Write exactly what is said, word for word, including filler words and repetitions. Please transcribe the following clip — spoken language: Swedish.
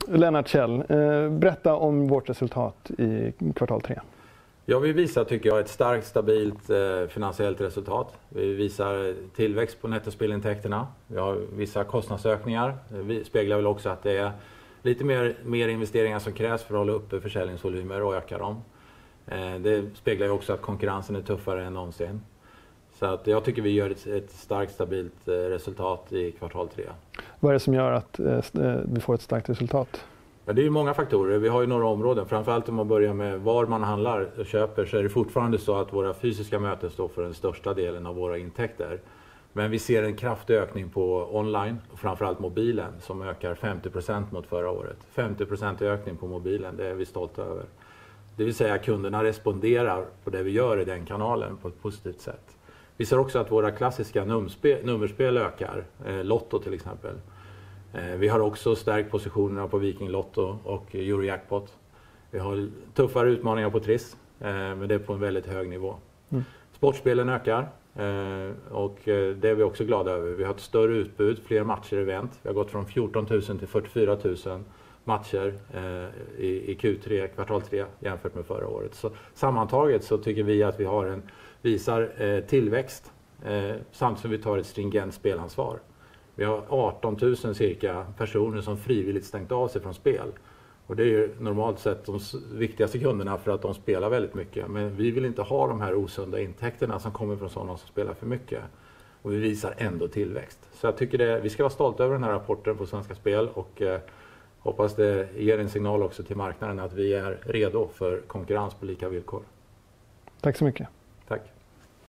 Lennart Kjell, berätta om vårt resultat i kvartal tre. Ja, vi visar tycker jag ett starkt, stabilt eh, finansiellt resultat. Vi visar tillväxt på nettospelintäkterna. Vi har vissa kostnadsökningar. Vi speglar väl också att det är lite mer, mer investeringar som krävs för att hålla uppe försäljningsvolymer och öka dem. Eh, det speglar ju också att konkurrensen är tuffare än någonsin. Så att jag tycker vi gör ett, ett starkt, stabilt eh, resultat i kvartal tre. Vad är det som gör att eh, vi får ett starkt resultat? Ja, det är ju många faktorer. Vi har ju några områden. Framförallt om man börjar med var man handlar och köper, så är det fortfarande så att våra fysiska möten står för den största delen av våra intäkter. Men vi ser en kraftig ökning på online och framförallt mobilen som ökar femtio procent mot förra året. femtio procent ökning på mobilen, det är vi stolta över. Det vill säga att kunderna responderar på det vi gör i den kanalen på ett positivt sätt. Vi ser också att våra klassiska nummerspel, nummerspel ökar, eh, Lotto till exempel. Vi har också stärkt positionerna på Viking Lotto och Eurojackpot. Vi har tuffare utmaningar på Triss, men det är på en väldigt hög nivå. Mm. Sportspelen ökar och det är vi också glada över. Vi har ett större utbud, fler matcher i event. Vi har gått från fjorton tusen till fyrtiofyra tusen matcher i Q tre, kvartal tre jämfört med förra året. Så sammantaget så tycker vi att vi har en, visar tillväxt samtidigt som vi tar ett stringent spelansvar. Vi har arton tusen cirka personer som frivilligt stängt av sig från spel. Och det är ju normalt sett de viktigaste kunderna för att de spelar väldigt mycket. Men vi vill inte ha de här osunda intäkterna som kommer från sådana som spelar för mycket. Och vi visar ändå tillväxt. Så jag tycker det, vi ska vara stolta över den här rapporten på Svenska Spel. Och eh, hoppas det ger en signal också till marknaden att vi är redo för konkurrens på lika villkor. Tack så mycket. Tack.